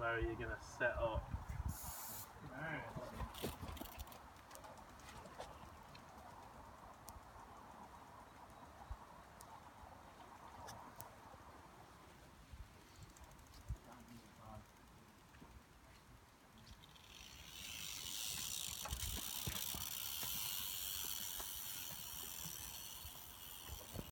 where are you going to set up? Alright.